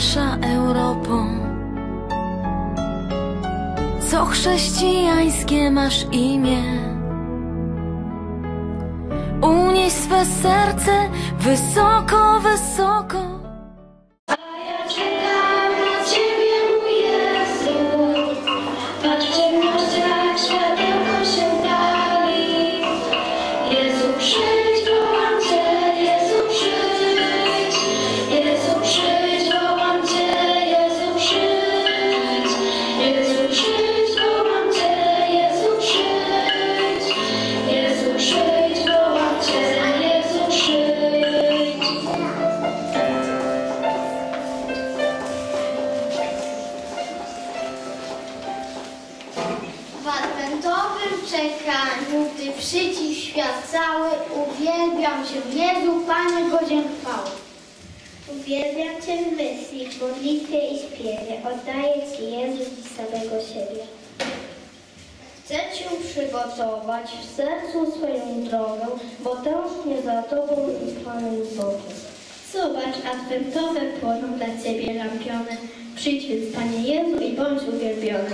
nasza Europo, co chrześcijańskie masz imię. Unieś swe serce wysoko, wysoko. A ja czekam na Ciebie, mój Jezu. Patrz w ciemnościach, światełko się pali. Jezu, przyjdź, wołam Cię, Jezu, przyjdź. Jezu, przyjdź, wołam Cię, Jezu, przyjdź. Jezu, przyjdź, wołam Cię, Jezu, przyjdź. Jezu, przyjdź, wołam Cię, Jezu, przyjdź. W adwentowym czekaniu, gdy przyciś świat cały, uwielbiam Cię, Jezu, Panie godzien chwały. Uwielbiam Cię w myśli, w modlitwie i śpiewie. Oddaję Ci, Jezu, dziś samego siebie. Chcę Cię przygotować w sercu swoją drogę, bo tęsknię za Tobą i Panem Bogiem. Zobacz, adwentowe płoną dla Ciebie lampiony. Przyjdź więc, Panie Jezu, i bądź uwielbiony.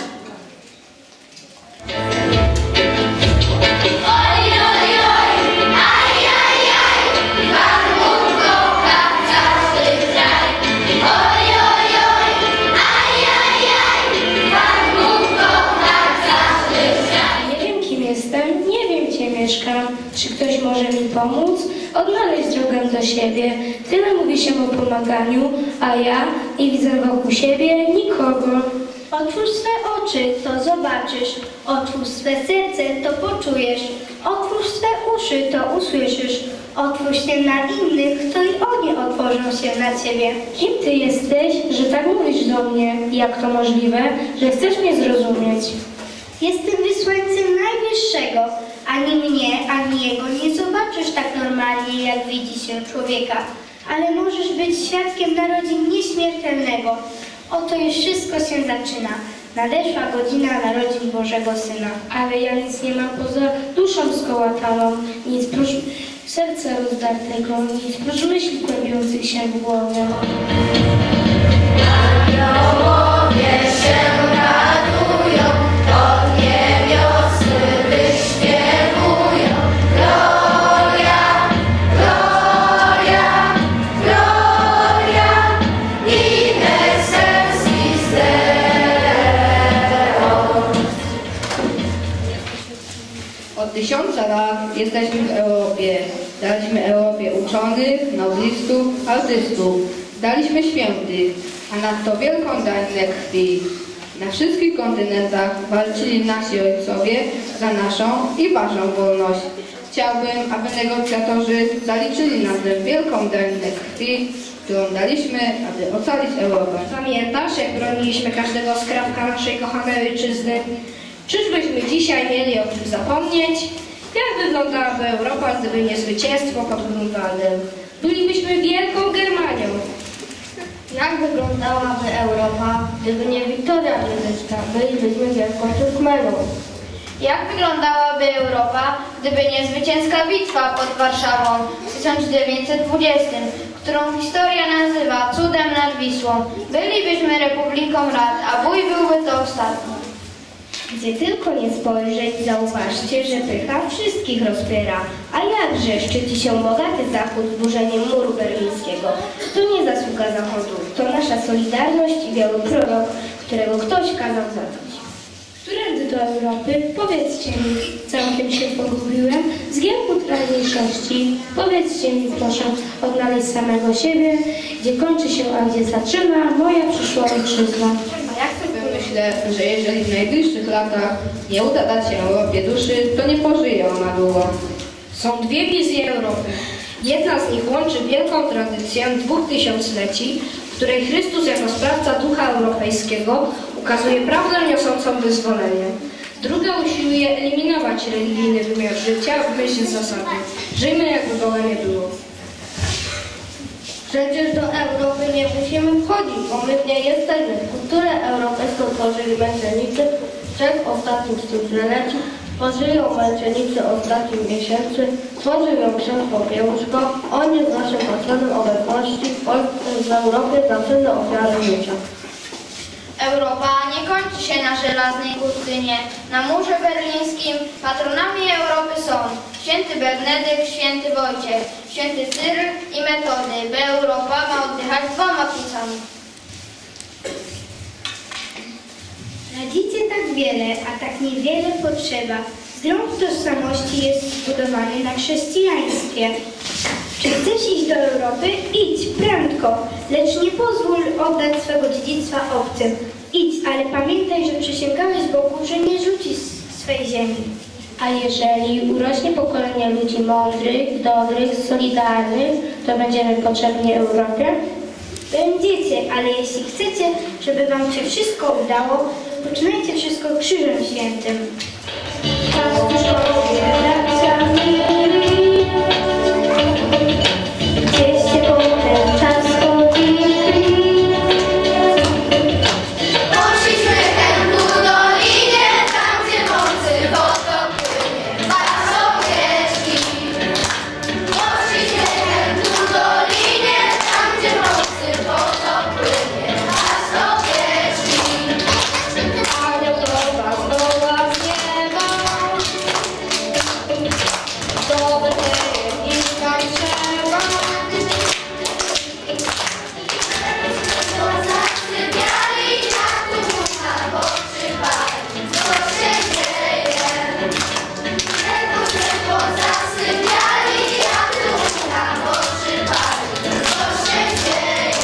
Nie wiem, gdzie mieszkam. Czy ktoś może mi pomóc? Odnaleźć drogę do siebie. Tyle mówi się o pomaganiu, a ja nie widzę wokół siebie nikogo. Otwórz swe oczy, to zobaczysz. Otwórz swe serce, to poczujesz. Otwórz swe uszy, to usłyszysz. Otwórz się na innych, to i oni otworzą się na Ciebie. Kim Ty jesteś, że tak mówisz do mnie? Jak to możliwe, że chcesz mnie zrozumieć? Jestem wysłańcem Najwyższego. Ani mnie, ani Jego nie zobaczysz tak normalnie, jak widzi się człowieka. Ale możesz być świadkiem narodzin nieśmiertelnego. Oto już wszystko się zaczyna. Nadeszła godzina narodzin Bożego Syna. Ale ja nic nie mam poza duszą skołataną, nic prócz serca rozdartego, nic prócz myśli kłębiących się w głowie. Aniołowie się radują, od niebiosy wyśpiewują. Gloria, gloria, gloria, in excelsis Deo. Od 1000 lat jesteśmy w Europie. Daliśmy Europie uczonych, noblistów, artystów. Daliśmy świętych, a nadto wielką daninę krwi. Na wszystkich kontynentach walczyli nasi ojcowie za naszą i waszą wolność. Chciałbym, aby negocjatorzy zaliczyli nam tę wielką daninę krwi, którą daliśmy, aby ocalić Europę. Pamiętasz, jak broniliśmy każdego skrawka naszej kochanej ojczyzny? Czyżbyśmy dzisiaj mieli o tym zapomnieć? Jak wyglądałaby Europa, gdyby nie zwycięstwo pod Grunwaldem? Bylibyśmy wielką Germanią. Jak wyglądałaby Europa, gdyby nie Wiktoria Wiedeńska? Bylibyśmy wielką Turkmeną. Jak wyglądałaby Europa, gdyby nie zwycięska bitwa pod Warszawą w 1920, którą historia nazywa cudem nad Wisłą? Bylibyśmy Republiką Rad, a bój byłby to ostatni. Gdzie tylko nie spojrzeć, zauważcie, że pycha wszystkich rozpiera. A jakże szczyci się bogaty Zachód zburzeniem muru berlińskiego? To nie zasługa Zachodu, to nasza solidarność i biały prorok, którego ktoś kazał zabić. Którędy do Europy? Powiedzcie mi, całkiem się pogubiłem, zgięł teraźniejszości. Powiedzcie mi, proszę, odnaleźć samego siebie, gdzie kończy się, a gdzie zaczyna moja przyszła ojczyzna. A jak sobie myślę, że jeżeli w najbliższych latach nie uda dać się Europie duszy, to nie pożyje ona długo. Są dwie wizje Europy. Jedna z nich łączy wielką tradycję 2000-leci, w której Chrystus jako sprawca ducha europejskiego ukazuje prawdę niosącą wyzwolenie. Druga usiłuje eliminować religijny wymiar życia w myśl zasady: żyjmy, jakby Boga nie było. Przecież do Europy nie musimy wchodzić, bo my w niej jesteśmy. Kulturę europejską tworzyli męczennicy 3 ostatnich tysiącleci, tworzyli ją męczennicy ostatnich miesięcy, tworzył ją ksiądz Popiełuszko. On jest naszym patronem obecności w Polsce w Europie za cenne ofiary życia. Europa nie kończy się na żelaznej kurtynie. Na murze berlińskim patronami Europy są święty Bernedykt, święty Wojciech, święty Cyryl i Metody, by Europa ma oddychać 2 płucami. Radzicie tak wiele, a tak niewiele potrzeba. Zrąb tożsamości jest zbudowany na chrześcijaństwie. Czy chcesz iść do Europy? Idź, prędko, lecz nie pozwól oddać swego dziedzictwa obcym. Idź, ale pamiętaj, że przysięgałeś Bogu, że nie rzucisz swej ziemi. A jeżeli urośnie pokolenie ludzi mądrych, dobrych, solidarnych, to będziemy potrzebni Europie? Będziecie, ale jeśli chcecie, żeby wam się wszystko udało, poczynajcie wszystko Krzyżem Świętym. Gdzieś się potem czas chodzi. Poszliśmy tędy dolinie, tam gdzie mocy potok płynie, aż owieczki. Poszliśmy tędy dolinie, tam gdzie mocy potok płynie, aż owieczki. Anioł do was woła z nieba. Do Betlejem iść wam trzeba. Zasypiali, jak tu mucha poczywali, co się dzieje? Ledwo zasypiali, jak tu mucha poczywali, co się dzieje?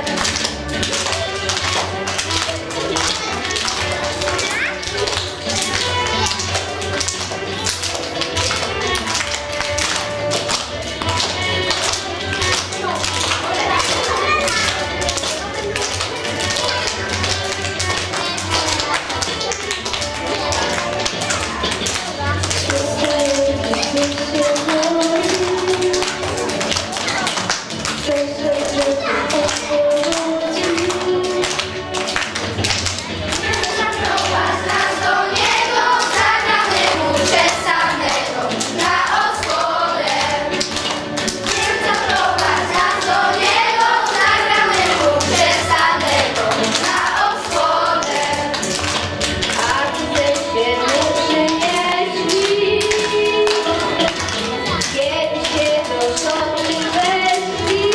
Zaprowadź nas do niego, zagramy mu przesadnego na osłodę. Niech zaprowadź nas do niego, zagramy mu przesadnego na osłodę. A gdy się mu przynieśli, kiedy się do żony weszli.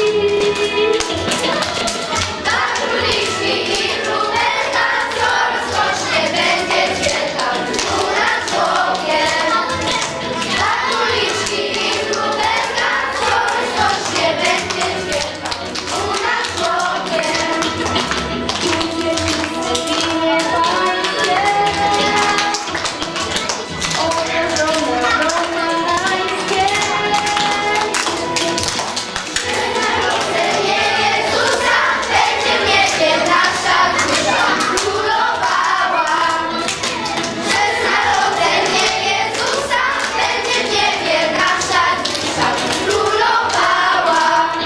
Tak króliczki i królewna, co rozkosznie będzie czekał tu nad Bogiem. Tak króliczki i królewna, co rozkosznie będzie czekał tu nad Bogiem. Winie pańskie, obłożone romańskie. Narodzenie Jezusa będzie w niebie nasza dusza królowała. Przez narodzenie Jezusa będzie w niebie nasza dusza królowała.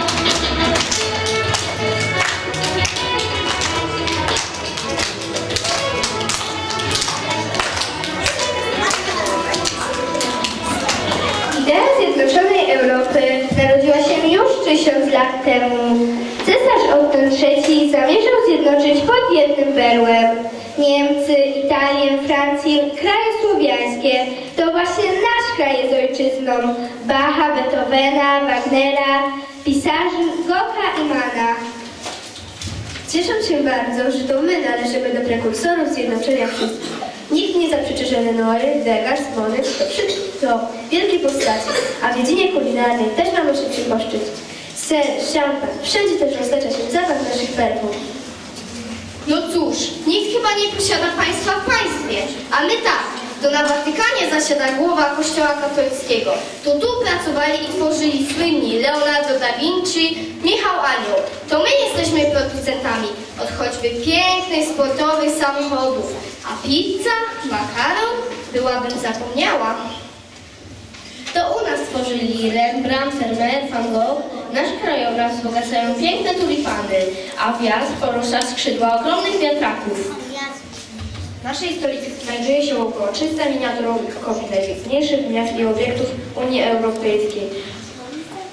Idea zjednoczonej Europy narodziła się już 1000 lat temu. Cesarz Otton III zamierzał zjednoczyć pod jednym berłem Niemcy, Italię, Francję, kraje słowiańskie. To właśnie nasz kraj jest ojczyzną Bacha, Beethovena, Wagnera, pisarzy Goetha i Manna. Cieszę się bardzo, że to my należymy do prekursorów zjednoczenia wszystkich. Nikt nie zaprzeczy, że Lenoir, Degas, Monet to wielkie postacie, a w dziedzinie kulinarnej też mamy się przyposzczyć. Ser, szampan, wszędzie też roztacza się zapach naszych perfum. No cóż, nikt chyba nie posiada państwa w państwie, a my tak. To na Watykanie zasiada głowa Kościoła katolickiego. To tu pracowali i tworzyli słynni Leonardo da Vinci, Michał Anioł. To my jesteśmy producentami od choćby pięknych, sportowych samochodów. A pizza, makaron, byłabym zapomniała. To u nas tworzyli Rembrandt, Vermeer, Van Gogh. Nasz krajobraz wzbogacają piękne tulipany, a wiatr porusza skrzydła ogromnych wiatraków. W naszej stolicy znajduje się około 300 miniaturowych kopii najpiękniejszych miast i obiektów Unii Europejskiej.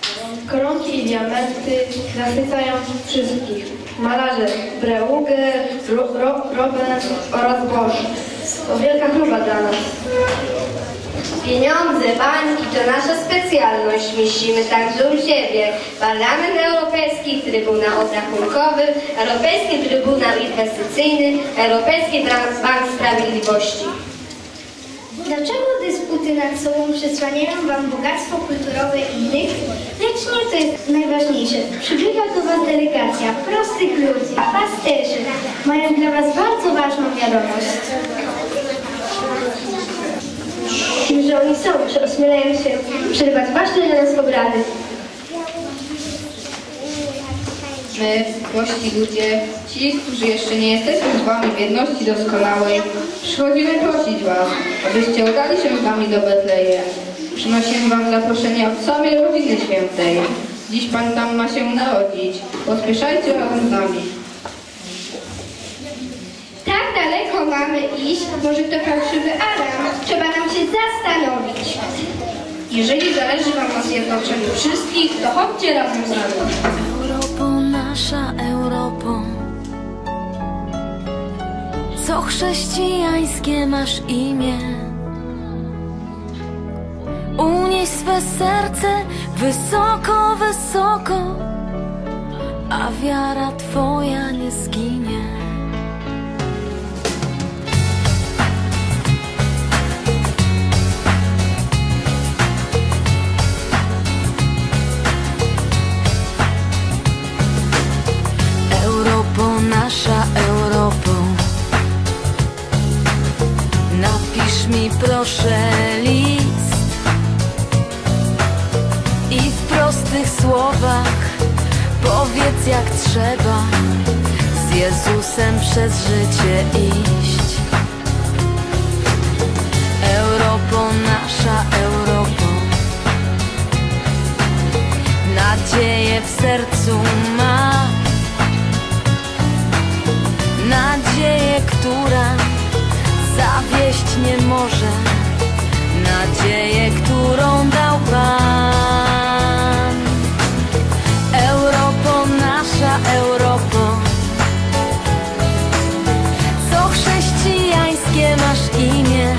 Koronki i diamenty zachwycają wszystkich. Malarze Breuger, Robert oraz Bosch. To wielka chluba dla nas. Pieniądze, bańki to nasza specjalność. Mieścimy także u siebie Parlament Europejski, Trybunał Obrachunkowy, Europejski Trybunał Inwestycyjny, Europejski Bank Sprawiedliwości. Dlaczego dysputy nad sobą przesłaniają wam bogactwo kulturowe innych? Lecz nie to jest najważniejsze. Przybywa do was delegacja prostych ludzi, pasterzy. Mają dla was bardzo ważną wiadomość. Tym, że oni są, że ośmielają się przerwać ważne dla nas obrady. My, prości ludzie, ci, którzy jeszcze nie jesteśmy z wami w jedności doskonałej, przychodzimy prosić was, abyście udali się z nami do Betlejem. Przynosimy wam zaproszenie od całej rodziny świętej. Dziś Pan tam ma się narodzić. Pospieszajcie razem z nami. Tak daleko mamy iść, może to fałszywy alarm. Trzeba nam się zastanowić. Jeżeli zależy wam na zjednoczeniu wszystkich, to chodźcie razem z nami. Europo, nasza Europo, co chrześcijańskie masz imię. Unieś swe serce wysoko, wysoko, a wiara twoja nie zginie. Europo, nasza Europo, napisz mi proszę list i w prostych słowach powiedz, jak trzeba z Jezusem przez życie iść. Europo, nasza Europo, nadzieję w sercu ma, nadzieję, która zawieść nie może, nadzieję, którą dał Pan. Europo, nasza Europo, co chrześcijańskie masz imię.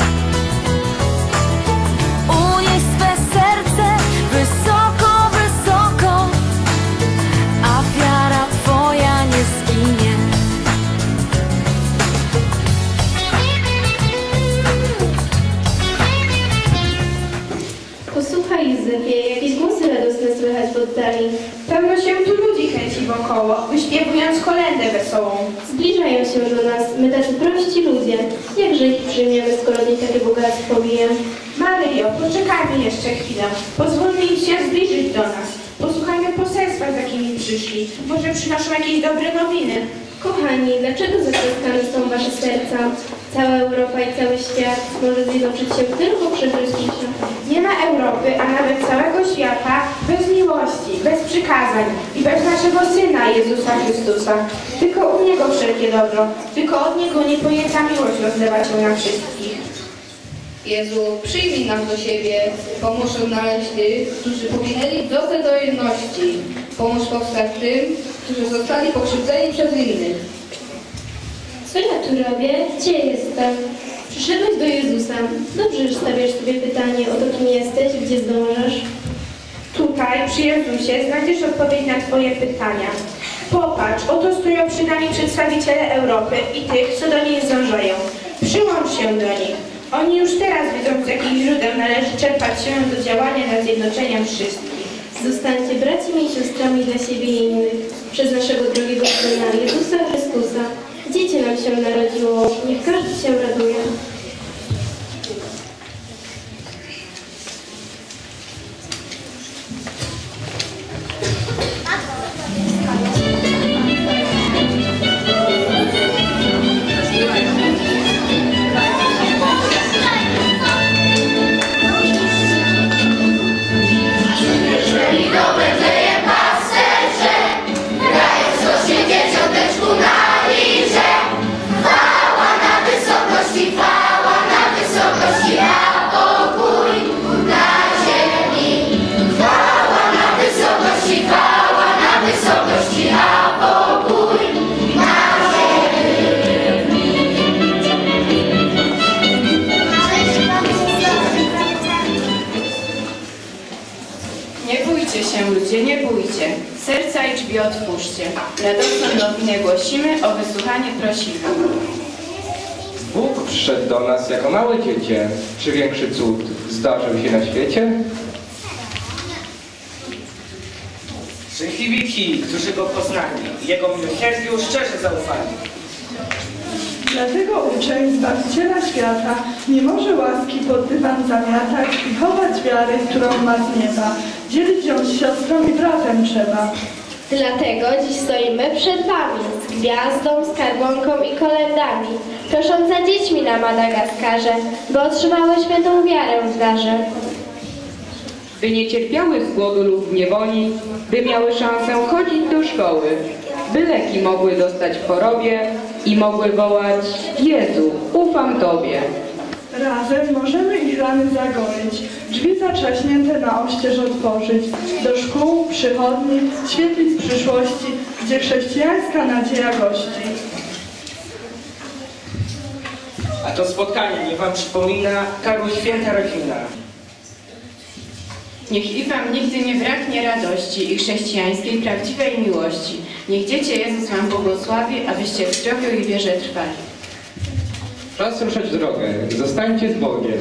Unieś swe serce wysoko, wysoko, a wiara twoja nie zginie. Posłuchaj, Józefie, jakieś głosy radosne słychać w oddali. Pełno się tu ludzi kręci wokoło, wyśpiewując kolędę wesołą. Zbliżają się do nas, my tacy prości ludzie. Jakże ich przyjmiemy, skoro nie takie bogactwo bije? Maryjo, poczekajmy jeszcze chwilę. Pozwólmy im się zbliżyć do nas. Posłuchajmy poselstwa, z jakimi przyszli. Może przynoszą jakieś dobre nowiny. Kochani, dlaczego zatroskane są wasze serca? Cała Europa i cały świat może zjednoczyć się tylko przy Chrystusie. Nie ma Europy, a nawet całego świata bez miłości, bez przykazań i bez naszego Syna Jezusa Chrystusa. Tylko u Niego wszelkie dobro, tylko od Niego niepojęta miłość rozlewa się na wszystkich. Jezu, przyjmij nas do siebie, pomóż odnaleźć tych, którzy poginęli w drodze do jedności. Pomóż powstać tym, którzy zostali pokrzywdzeni przez innych. Co ja tu robię? Gdzie jestem? Przyszedłeś do Jezusa. Dobrze, że stawiasz sobie pytanie o to, kim jesteś, gdzie zdążasz. Tutaj, przy Jezusie, znajdziesz odpowiedź na Twoje pytania. Popatrz, oto stoją przy nami przedstawiciele Europy i tych, co do niej zdążają. Przyłącz się do nich. Oni już teraz wiedzą, z jakich źródeł należy czerpać się do działania nad zjednoczeniem wszystkich. Zostańcie braćmi i siostrami dla siebie i innych przez naszego drogiego Syna Jezusa Chrystusa. Dziecię nam się narodziło, niech każdy się raduje. Jeżeli do Betlejem pasterze, grając rośnie dzieciąteczku na liże, chwała na wysokości, chwała. serca i drzwi otwórzcie. Radosną nowinę głosimy, o wysłuchanie prosimy. Bóg przyszedł do nas jako małe dziecię. Czy większy cud zdarzył się na świecie? Szczęśliwi ci, którzy Go poznali, Jego miłosierdziu szczerze zaufali. Dlatego uczeń Zbawiciela świata nie może łaski pod dywan zamiatać i chować wiary, którą ma z nieba. Dzielić ją z siostrą i bratem trzeba. Dlatego dziś stoimy przed wami, z gwiazdą, skarbonką i kolendami, prosząc za dziećmi na Madagaskarze, by otrzymały świętą wiarę w darze. By nie cierpiały z głodu lub niewoli, by miały szansę chodzić do szkoły, by leki mogły dostać w chorobie i mogły wołać: Jezu, ufam Tobie. Razem możemy ich rany zagoić, drzwi zatrzaśnięte na oścież otworzyć, do szkół, przychodni, świetlic przyszłości, gdzie chrześcijańska nadzieja gości. A to spotkanie niech wam przypomina karą święta rodzina. Niech i wam nigdy nie braknie radości i chrześcijańskiej, prawdziwej miłości. Niech Dziecię Jezus wam błogosławi, abyście w zdrowiu i wierze trwali. Czas ruszać drogę. Zostańcie z Bogiem.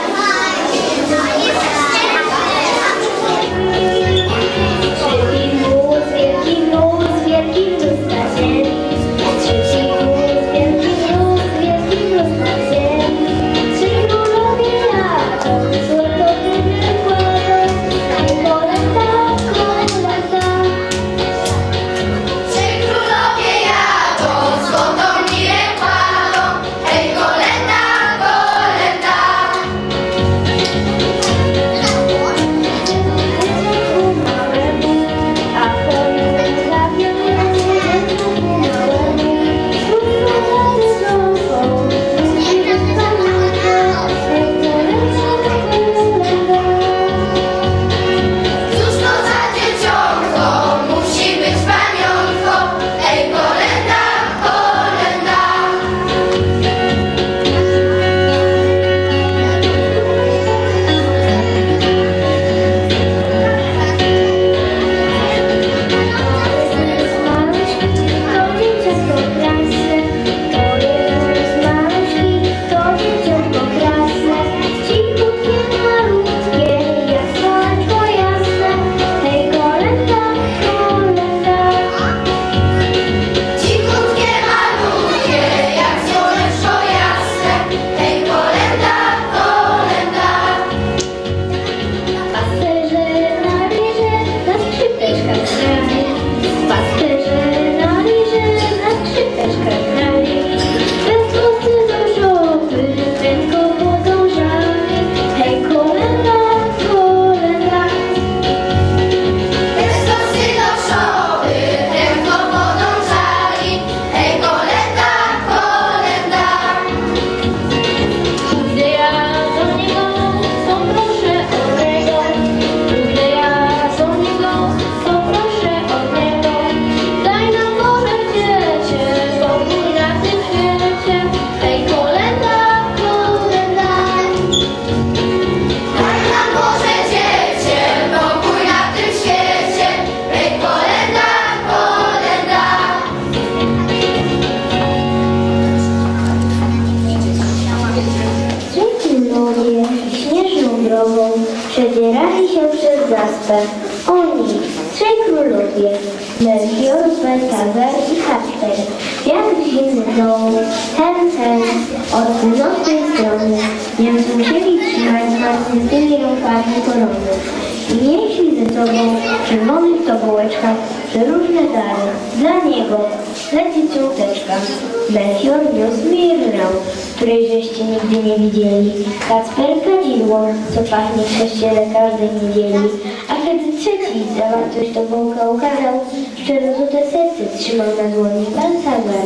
Przedzierali się przez zaspę. Oni, trzej królowie, Melchior, Baltazar i Kasper, jak w zimnym domu, ten, od północnej strony, więc musieli trzymać zmarzniętymi rękami korony. I nieśli ze sobą w czerwonych tobołeczkach przeróżne dary. Dla niego leci córeczka. Melchior niósł mirrę, której żeście nigdy nie widzieli. Kacper kadzidło, co pachnie w kościele każdej niedzieli. A kiedy trzeci zawartość tobołka ukazał, szczerozute serce trzymał na dłoni Baltazar.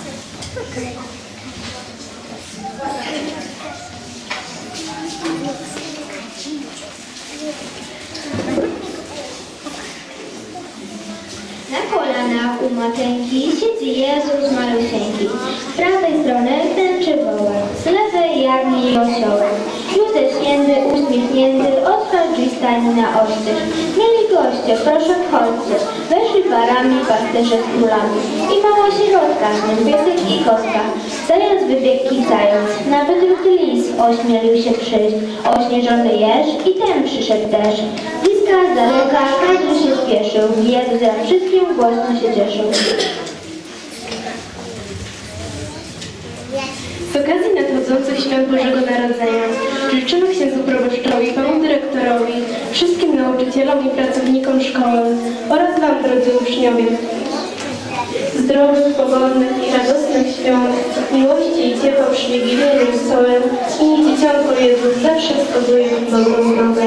Na kolanach u mateńki siedzi Jezus malusieńki. Z prawej strony tęczy wołek, z lewej jagnię i osiołek. uśmiechnięty, otwarł drzwi stani na oścież. Mieli goście, proszę wchodźcie. Weszli parami, pasterze z królami. I mała sierotka, z nim piesek i kotka. Zając wybiegł kicając, nawet rudy lis ośmielił się przyjść. Ośnieżony jeż i ten przyszedł też. Bliska, z daleka, każdy się spieszył. Jadł za wszystkim, głośno się cieszył. Z okazji nadchodzących świąt Bożego Narodzenia życzymy księdzu proboszczowi, panu dyrektorowi, wszystkim nauczycielom i pracownikom szkoły oraz wam, drodzy uczniowie, zdrowych, pogodnych i radosnych świąt, miłości i ciepła przy wigilijnym stołem i niech Dzieciątko Jezus zawsze wskazuje wam dobrą drogę.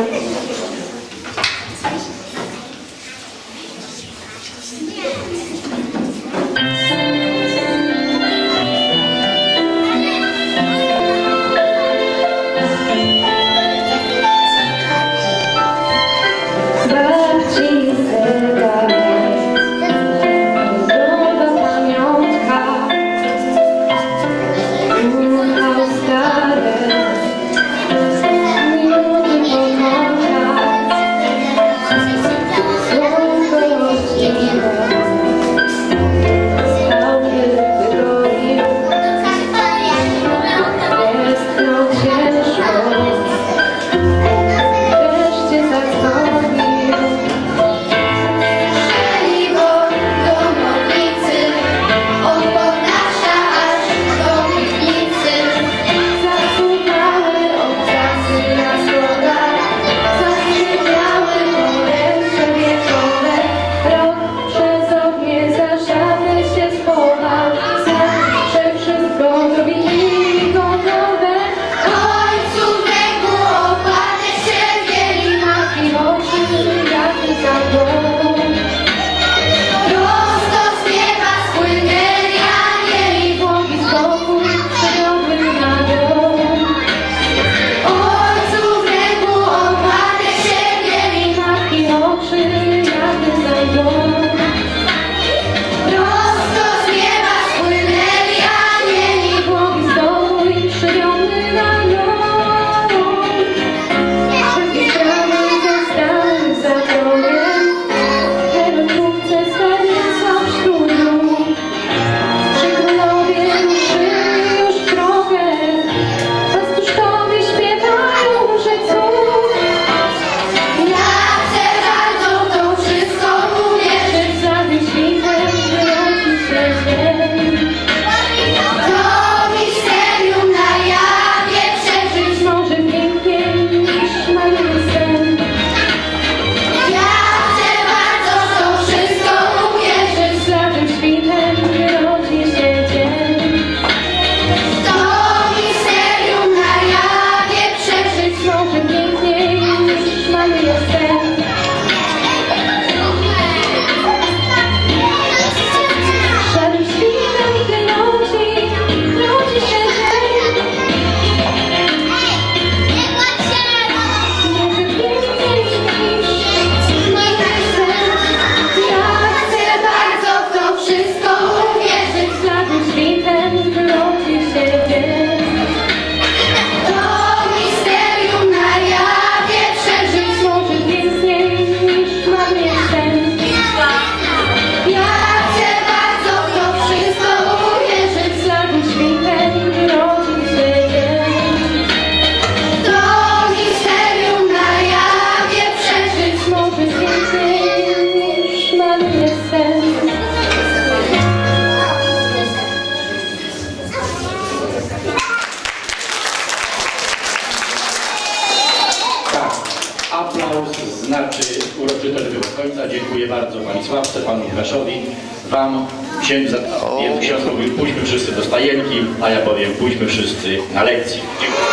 znaczy uroczystość do końca. Dziękuję bardzo Pani Sławce, Panu Łukaszowi, Wam, księdza. Więc ksiądz mówił, pójdźmy wszyscy do stajenki, a ja powiem, pójdźmy wszyscy na lekcję. Dziękuję.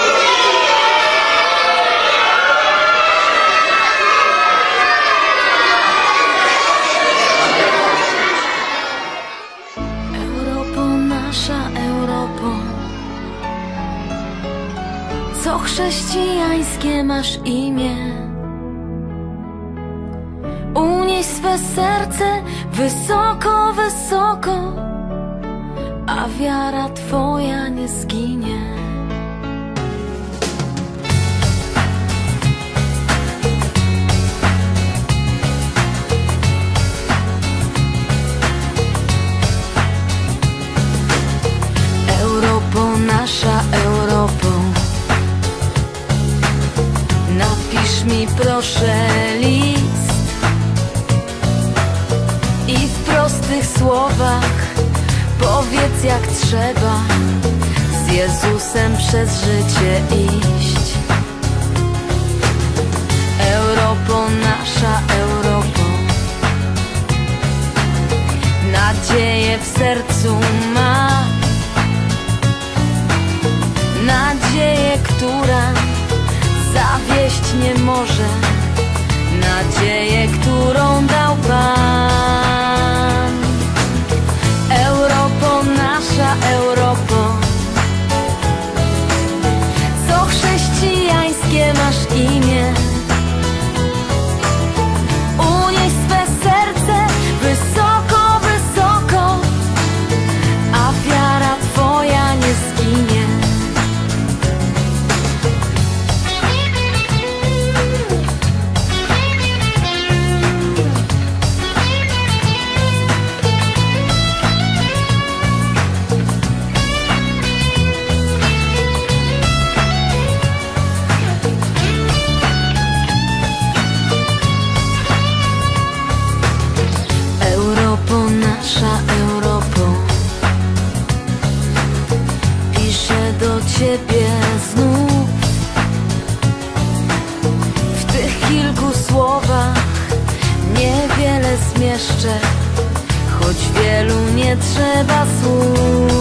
Co chrześcijańskie masz imię, unieś swe serce wysoko, wysoko, a wiara Twoja nie zginie. tych słowach powiedz jak trzeba z Jezusem przez życie iść. Europo, nasza Europo, nadzieję w sercu ma, nadzieję, która zawieść nie może, nadzieję, którą dał Pan. Europo, nasza Europo, co chrześcijańskie masz imię, unieś swe serce wysoko, wysoko, a wiara Twoja nie zginie. Europo, nasza Europo, piszę do Ciebie znów. W tych kilku słowach niewiele zmieszczę, choć wielu nie trzeba słów.